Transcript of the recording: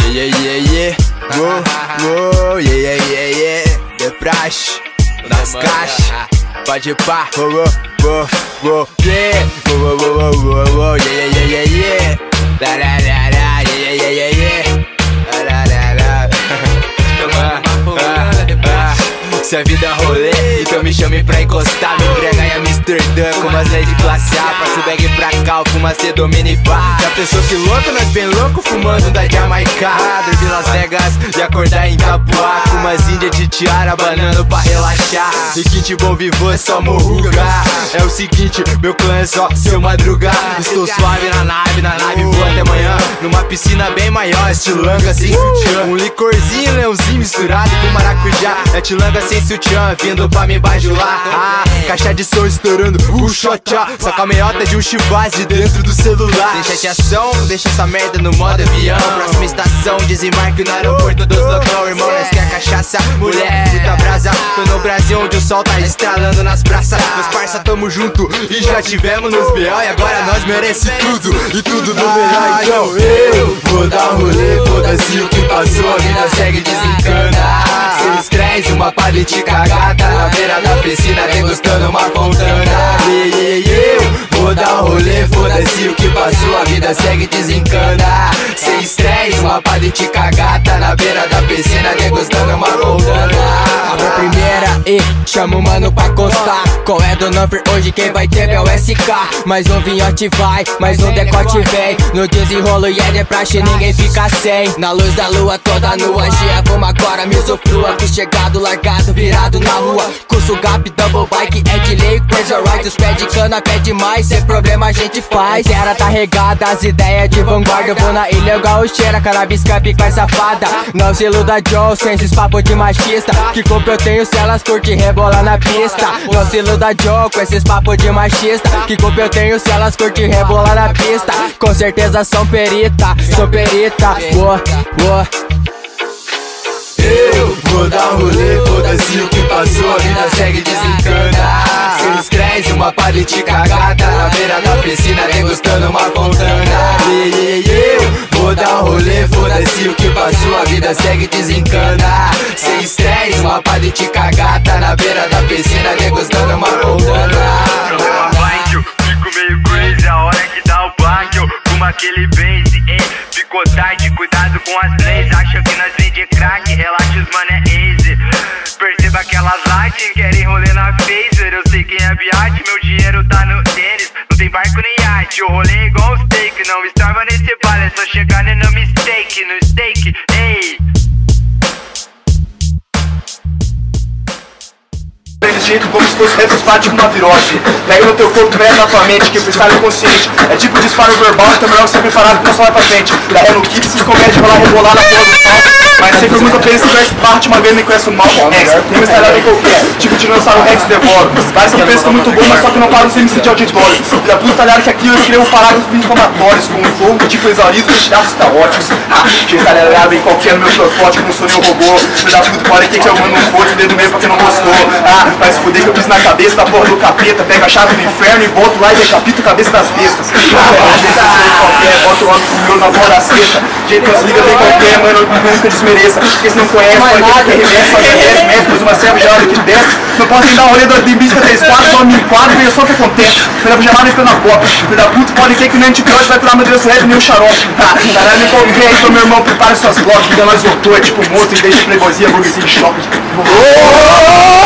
De praxe, das caixas, pode pá, se a vida é rolê, então me chame pra encostar. Me embrega em Amsterdã com umas leis de classe A. Passo bag pra cá, fuma C, domina e pá. Já pensou que louco, nós bem louco, fumando da Jamaica. Dormir Las Vegas e acordar em Itapuá, com umas índias de tiara, banando pra relaxar. E quinte bom vivo é só morruga. É o seguinte, meu clã é só seu madrugar. Estou suave na nave vou até amanhã. Numa piscina bem maior, estilanga sem sutiã. Um licorzinho, leãozinho misturado com maracujá. É tilanga sem sutiã, vindo pra me bajular. Caixa de som estourando, xotá. Saca a meiota de um chibás de dentro do celular. Sem chateação, deixa essa merda no modo avião. Próxima estação, desembarque no aeroporto dos locão. Irmão, nós quer cachaça, mulher, muita brasa. Tô no Brasil onde o sol tá estralando nas praças. Meus parça, tamo junto e já tivemos nos B.O. E agora nós merece tudo, e tudo do melhor. Então eu vou dar um rolê, foda-se o que passou. A vida segue desencana. Sem estresse, uma palete cagada na beira da piscina, degustando uma fontana. Eu vou dar um rolê, foda-se o que passou. A vida segue desencana. Sem estresse, uma palete cagada na beira da piscina, degustando uma fontana. Abra a primeira e chama o mano pra constar. Qual é do number hoje? Quem vai ter é o SK. Mais um vinhote vai, mais um decote vem. No desenrolo e é de praxe, ninguém fica sem. Na luz da lua toda nua, Gia, vamos agora, me usufrua. Que chegado, largado, virado na rua. Curso Gap, double bike, é de lei, crazy right. Os pés de cana, pé demais, sem problema a gente faz. Terra tá regada, as ideias de vanguarda. Eu vou na ilha gaucheira, cannabis camp com essa fada. Não se iluda Joe, sem esses papos de machista. Que culpa eu tenho se elas curtem rebolar na pista. Não se iluda Joe, com esses papos de machista. Que culpa eu tenho se elas curtem rebolar na pista. Com certeza são perita, Eu vou dar um rolê, foda-se o que passou. A vida segue desencana. Sem estresse, uma palete cagada na beira da piscina, degustando uma fontana. Eu vou dar um rolê, foda-se o que passou. A vida segue desencana. Sem estresse, uma palete cagada na beira da piscina, degustando uma fontana. Problema blind, fico meio crazy a hora que dá o black. Eu fumo aquele base, ficou tarde, cuidado com as leis. Acham que nós vem de crack, relaxa os mano é easy. Perceba aquelas lights, querem rolê na phaser. Eu sei quem é biate, meu dinheiro tá no tênis. Não tem barco nem iate, o rolê é igual um steak. Não estorva nesse baile, é só chegar no mistake, no steak, ei. Desse jeito como se fosse retrospado tipo uma virose. Pega no teu corpo, mexe na tua mente, que o freestyle é consciente. É tipo disparo verbal, então é melhor você preparado pra só vai pra frente. Da ré no kick, se comédia vai lá rebolar na porra do palco. Mas você pergunta pra ele se tivesse parte uma vez me conhece o mal. Tem uma história bem qualquer, tipo dinossauro Rex devoro. Parece que pensa muito bom, mas só que não para os MC de auditório. Filha puta, talharam que aqui eu escrevo parágrafos inflamatórios com um fogo tipo exaurido e tiraços caóticos. Gentalhada em qualquer no meu protótipo, não sou nenhum robô. Filha puta, pode ter que eu mando um forte dedo meio porque não gostou. Vai se fuder que eu piso na cabeça da porra do capeta. Pega a chave do inferno e boto lá e decapito a cabeça das bestas. Bota o homem com o meu na borda da seta. Jeito que as ligas bem qualquer, mano, nunca desmereça. Porque se não conhece, pode ter que remessa, faz 10 metros, uma serva gelada que desce. Não posso nem dar um rolê de bisca 3-4, só me enquadro e eu só o que acontece. Filha da chamada entrando na bota. Filha da puta, pode ter que nem antibiótico vai curar meu Deus reto nem o xarope. Caralho, me qualquer, então meu irmão, prepara suas blocos. Vida nós voltou, é tipo moto e deixa playboyzinha, burguesinha de choque.